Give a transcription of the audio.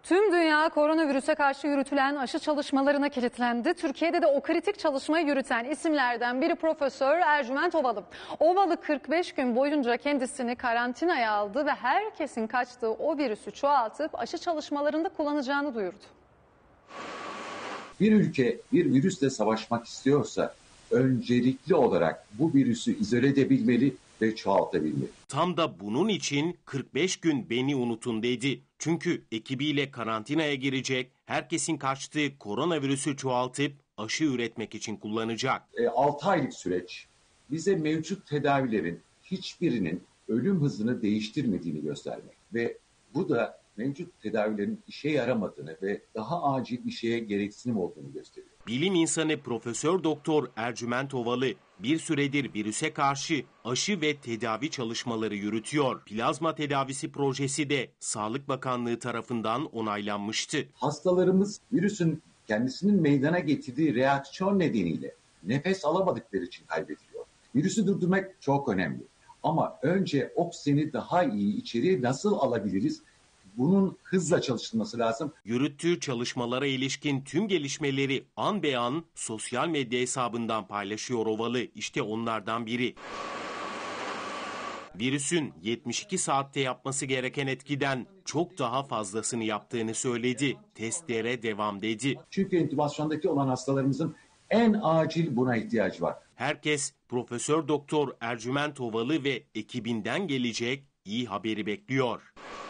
Tüm dünya koronavirüse karşı yürütülen aşı çalışmalarına kilitlendi. Türkiye'de de o kritik çalışmayı yürüten isimlerden biri Profesör Ercüment Ovalı. Ovalı 45 gün boyunca kendisini karantinaya aldı ve herkesin kaçtığı o virüsü çoğaltıp aşı çalışmalarında kullanacağını duyurdu. Bir ülke bir virüsle savaşmak istiyorsa öncelikli olarak bu virüsü izole edebilmeli ve çoğaltabilmeli. Tam da bunun için 45 gün beni unutun dedi. Çünkü ekibiyle karantinaya girecek, herkesin kaçtığı koronavirüsü çoğaltıp aşı üretmek için kullanacak. 6 aylık süreç bize mevcut tedavilerin hiçbirinin ölüm hızını değiştirmediğini göstermek ve bu da mevcut tedavilerin işe yaramadığını ve daha acil bir şeye gereksinim olduğunu gösteriyor. Bilim insanı Profesör Doktor Ercüment Ovalı bir süredir virüse karşı aşı ve tedavi çalışmaları yürütüyor. Plazma tedavisi projesi de Sağlık Bakanlığı tarafından onaylanmıştı. Hastalarımız virüsün kendisinin meydana getirdiği reaksiyon nedeniyle nefes alamadıkları için kaybediliyor. Virüsü durdurmak çok önemli. Ama önce oksijeni daha iyi içeriye nasıl alabiliriz? Bunun hızla çalışılması lazım. Yürüttüğü çalışmalara ilişkin tüm gelişmeleri an be an sosyal medya hesabından paylaşıyor Ovalı. İşte onlardan biri. Virüsün 72 saatte yapması gereken etkiden çok daha fazlasını yaptığını söyledi. Testlere devam dedi. Çünkü entübasyondaki olan hastalarımızın en acil buna ihtiyacı var. Herkes Profesör Doktor Ercüment Ovalı ve ekibinden gelecek iyi haberi bekliyor.